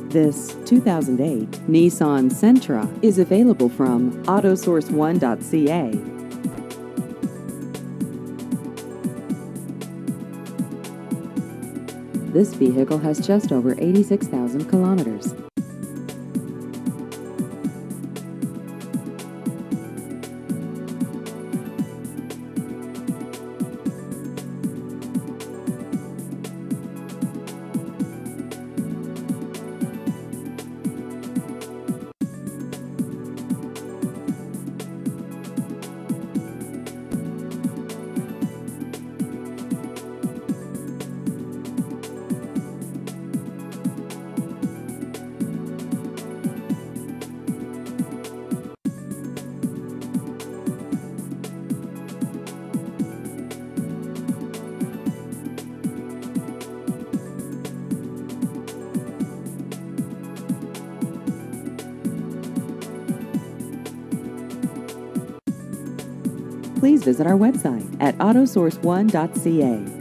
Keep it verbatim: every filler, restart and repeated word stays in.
This two thousand eight Nissan Sentra is available from auto source one dot c a. This vehicle has just over eighty-six thousand kilometers. Please visit our website at auto source one dot c a.